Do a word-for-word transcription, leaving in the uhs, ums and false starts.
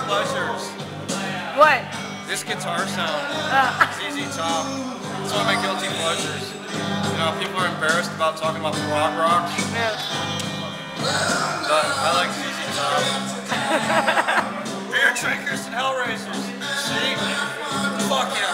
pleasures. What? This guitar sound. Uh. Z Z Top. It's one of my guilty pleasures. You know, people are embarrassed about talking about prog rock. Yeah. But I like Z Z Top. Beer drinkers and hellraisers. See? Fuck yeah.